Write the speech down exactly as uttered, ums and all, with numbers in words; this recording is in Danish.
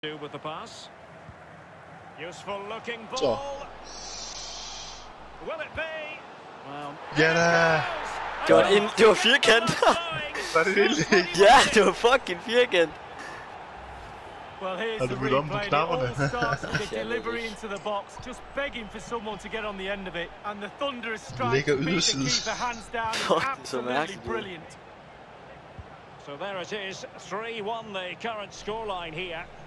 Do with the pass. Useful looking ball. Så. Will it be? Well, Ja da. Det var, en, det var firkant. Var det vildt ikke? Ja, det var fucking firkant. Well, here's Har the du byttet om på replay. It knapperne? all starts with the delivery into the box, just begging for someone to get on the end of it, and the thunderous strike Ligger to beat the yderside. keeper hands down is Fuck, det er så absolutely mærkeligt ud. brilliant. So there it is, three one the current scoreline here.